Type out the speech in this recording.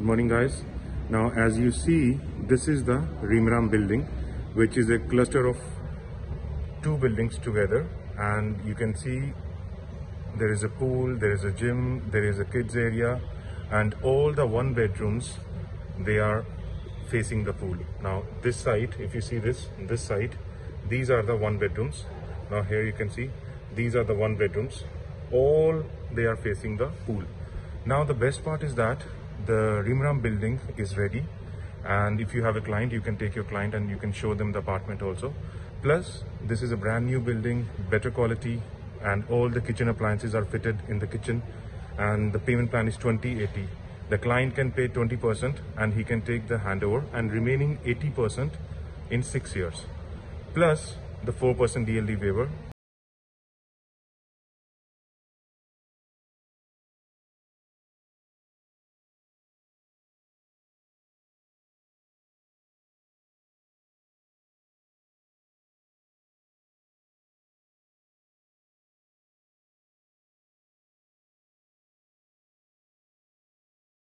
morning guys. Now as you see, this is the Rimram building, which is a cluster of two buildings together, and you can see there is a pool, there is a gym, there is a kids area, and all the one bedrooms, they are facing the pool. Now this side, if you see this side, these are the one bedrooms. Now here you can see these are the one bedrooms, all they are facing the pool. Now the best part is that the Rimram building is ready, and if you have a client, you can take your client and you can show them the apartment also. Plus this is a brand new building, better quality, and all the kitchen appliances are fitted in the kitchen, and the payment plan is 20/80. The client can pay 20% and he can take the handover, and remaining 80% in 6 years, plus the 4% DLD waiver